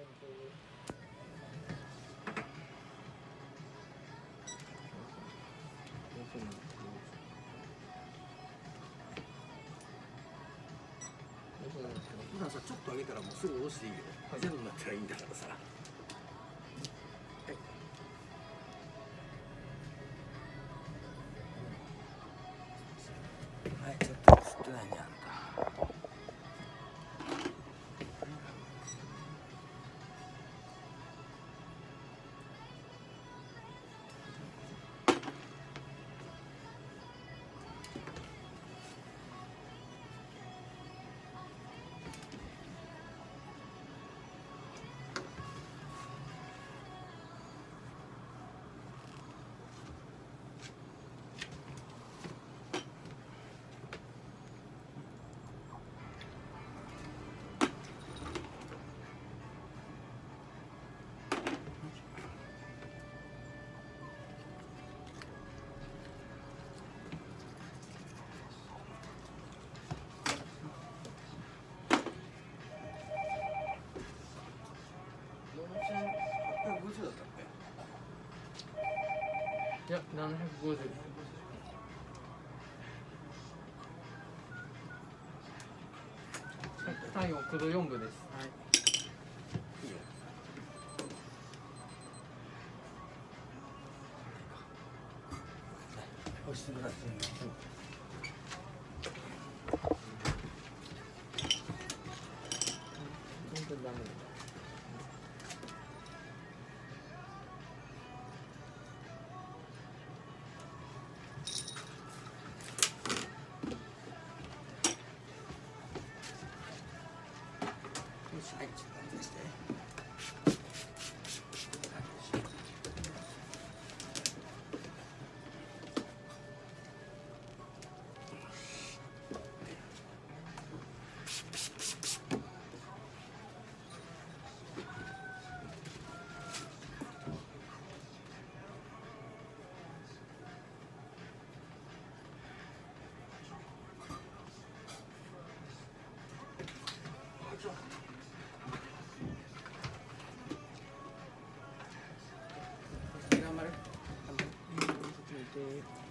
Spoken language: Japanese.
普段さ、ちょっと上げたらもうすぐ下ろしていいよ。ゼロになったらいいんだからさ。はい、ちょっと映ってないね、あんた。 いや、750です。最後黒4部です。はい。 いいよ。押してください。 本当にダメです。 はい、ちょっと安定して。頑張れ。頑張れ。